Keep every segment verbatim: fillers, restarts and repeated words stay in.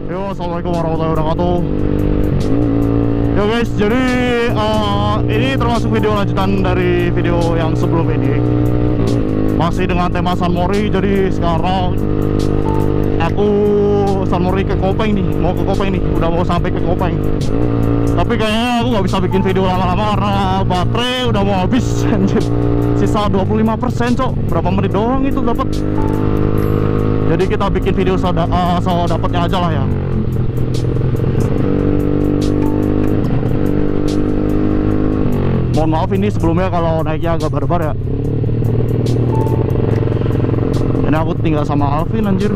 Yo, assalamualaikum warahmatullahi wabarakatuh. Yo guys, jadi uh, ini termasuk video lanjutan dari video yang sebelum ini. Masih dengan tema San Mori. Jadi sekarang aku San Mori ke Kopeng nih, mau ke Kopeng nih, udah mau sampai ke Kopeng. Tapi kayaknya aku nggak bisa bikin video lama-lama karena baterai udah mau habis. Anjir, sisa dua puluh lima persen cok, berapa menit doang itu dapat. Jadi kita bikin video so, uh, so dapatnya aja lah ya. Mohon maaf ini sebelumnya kalau naiknya agak barbar ya. Ini aku tinggal sama Alvin anjir.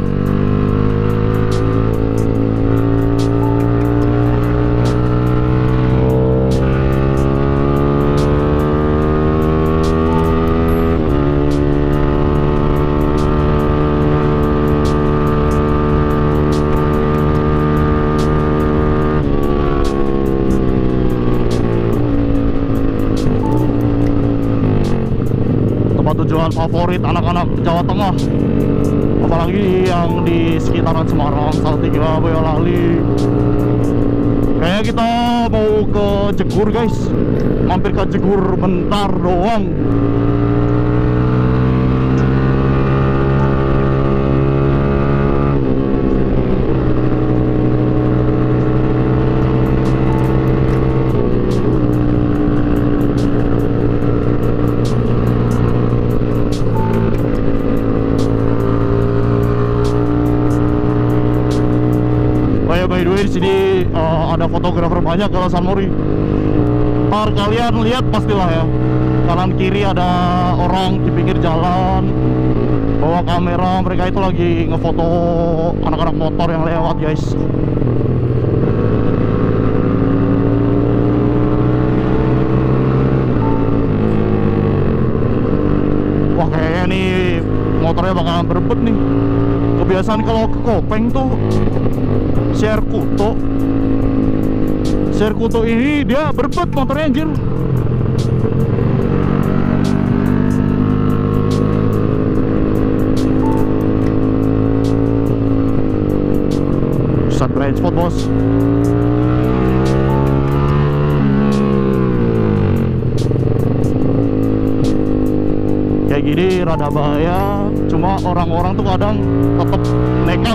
Tujuan favorit anak-anak Jawa Tengah, apalagi yang di sekitaran Semarang, Salatiga, Boyolali. Kayaknya kita mau ke Jegur guys, mampir ke Jegur bentar doang. By the way, di sini uh, ada fotografer banyak kalau San Mori. Ntar kalian lihat pastilah ya, kanan kiri ada orang di pinggir jalan bawa kamera, mereka itu lagi ngefoto anak-anak motor yang lewat guys. Wah, kayaknya nih motornya bakalan berebut nih. Kebiasaan kalau ke Kopeng tuh share kuto share kuto ini dia berebut motornya anjir. Pusat blind spot bos. Kayak gini rada bahaya, cuma orang-orang tuh kadang tetap nekat.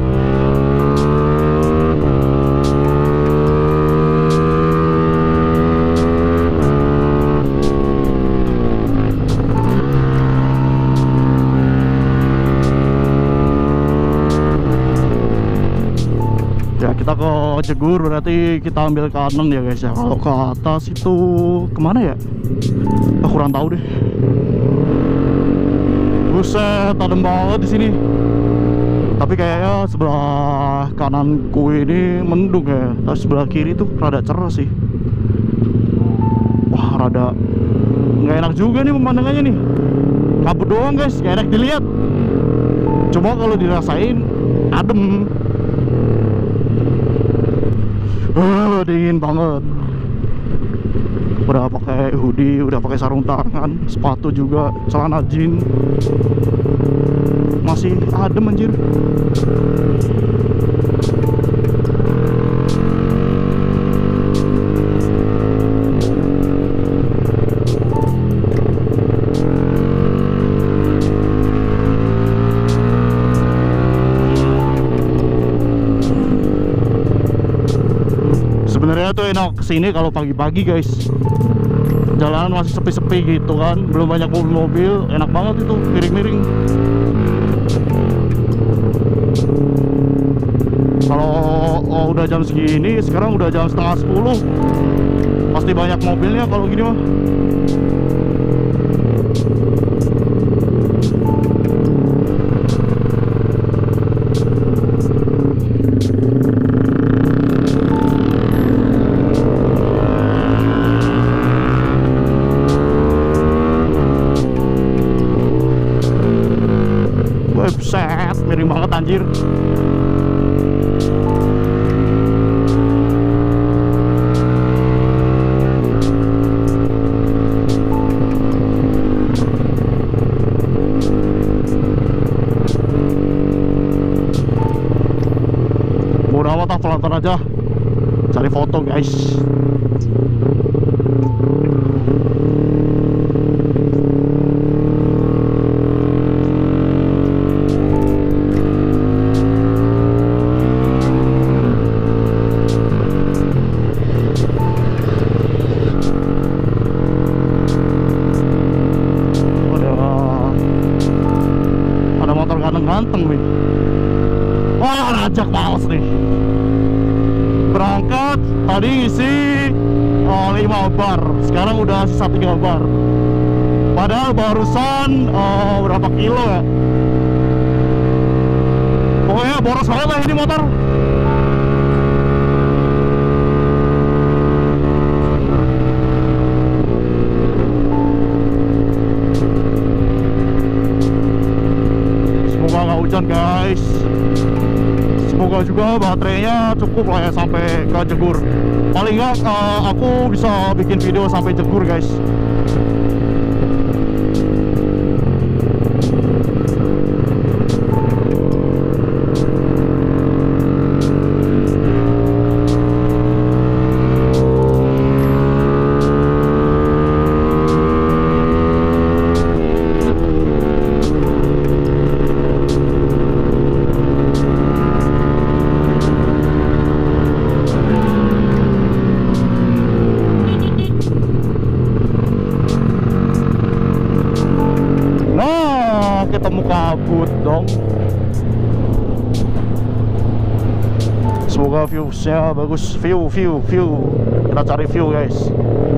Ya, kita ke Jegur berarti kita ambil kanan ya guys ya. Kalau ke atas itu kemana ya? Aku kurang tahu deh. Buset, adem banget di sini. Tapi kayaknya sebelah kananku ini mendung ya. Tapi sebelah kiri tuh rada cerah sih. Wah, rada nggak enak juga nih pemandangannya nih. Kabut doang guys, nggak enak dilihat. Cuma kalau dirasain adem. Uh, dingin banget. Udah pakai hoodie, udah pakai sarung tangan, sepatu juga, celana jeans. Masih adem anjir. Sebenarnya tuh enak kesini kalau pagi-pagi guys. Jalanan masih sepi-sepi gitu kan, belum banyak mobil-mobil, enak banget itu miring-miring. Kalau oh, udah jam segini, sekarang udah jam setengah sepuluh, pasti banyak mobilnya kalau gini mah. Set, miring banget anjir. kita pelan-pelan aja cari foto guys. Ada motor ganteng-ganteng nih. Wah, rajak males nih. Berangkat tadi ngisi uh, lima bar, sekarang udah sisa tiga bar. Padahal barusan uh, berapa kilo ya? Pokoknya boros banget lah ini motor. Semoga nggak hujan guys. Semoga juga baterainya cukup lah ya sampai ke Jegur. Paling nggak uh, aku bisa bikin video sampai Jegur guys. Ketemu kabut dong. Semoga viewsnya bagus. View, view, view. Kita cari view guys.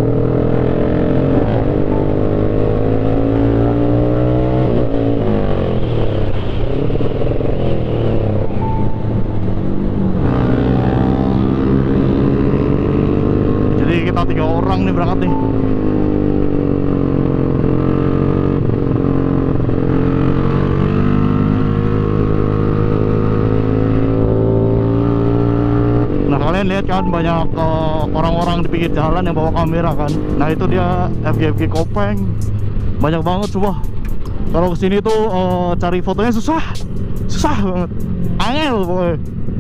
Jadi kita tiga orang nih berangkat nih. Kalian lihat kan banyak orang-orang uh, di pinggir jalan yang bawa kamera kan. Nah itu dia F G F G Kopeng. Banyak banget coba. Kalau kesini tuh uh, cari fotonya susah. Susah banget. Angel pokoknya.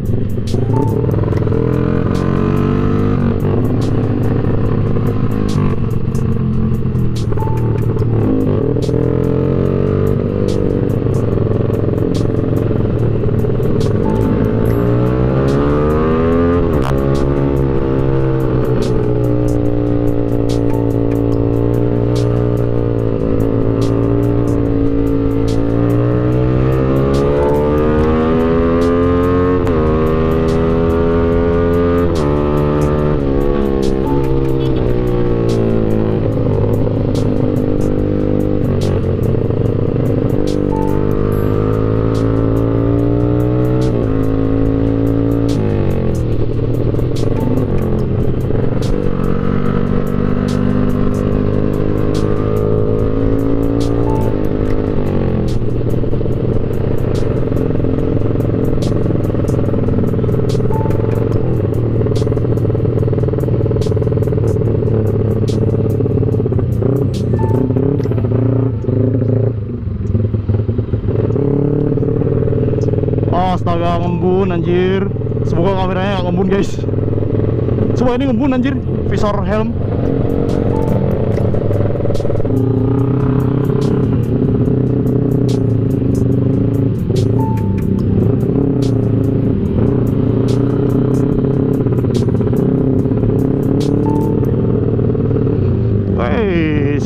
Astaga, ngembun anjir. Semoga kameranya gak ngembun guys. Coba ini ngembun anjir, visor helm. Wes,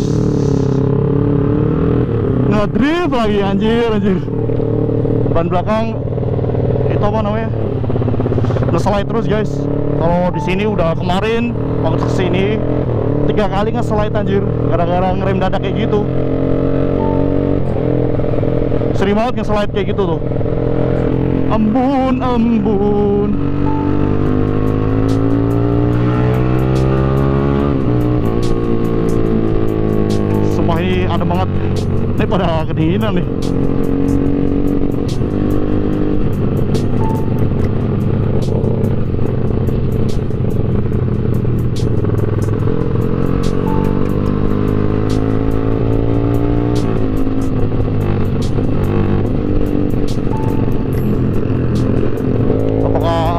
ngedrift lagi anjir anjir. Ban belakang itu apa namanya, nge-slide terus guys. Kalau di sini udah kemarin waktu kesini tiga kali nge-slide anjir, gara-gara ngerem dadak kayak gitu. Sering banget nge-slide kayak gitu tuh. Embun, embun. Sumpah ini ada banget. Ini pada kedinginan nih.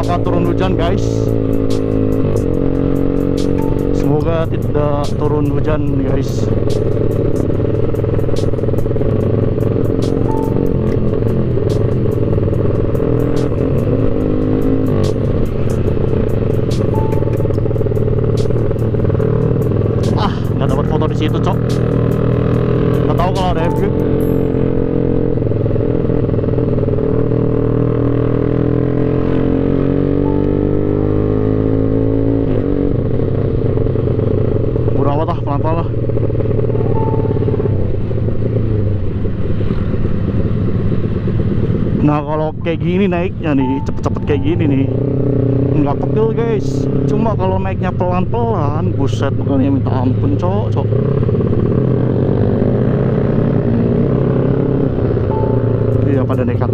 akan turun hujan guys. Semoga tidak turun hujan guys. Ah, nggak dapat foto di situ cok. Nggak tahu kalau ada F G. Pelan-pelan lah. Nah kalau kayak gini naiknya nih, cepet-cepet kayak gini nih, nggak pegel guys. Cuma kalau naiknya pelan-pelan, buset makanya minta ampun cok, cok. Iya pada nekat.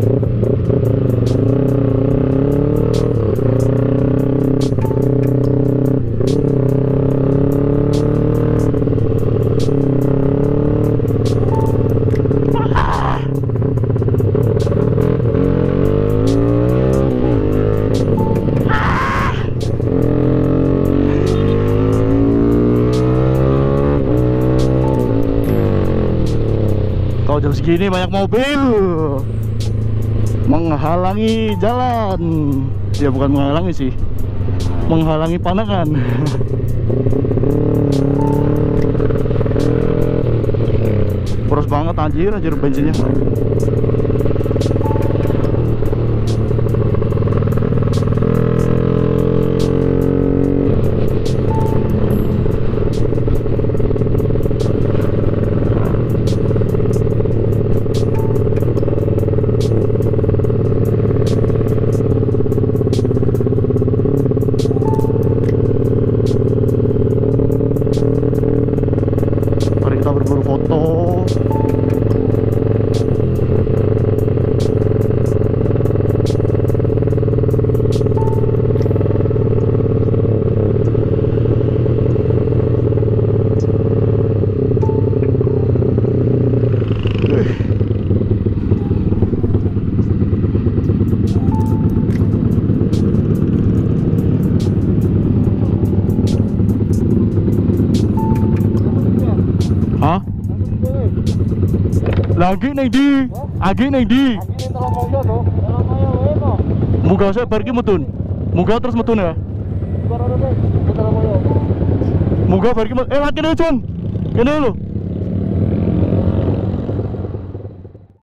Jam segini banyak mobil menghalangi jalan. Ya bukan menghalangi sih, menghalangi pandangan. Boros banget anjir, anjir bensinnya. Berburu foto. Hah? Lagi neng di, lagi neng di. Muga saya pergi mutun, muga terus mutun ya. Muga pergi mutun. Eh lagi nih Cun, kene lo.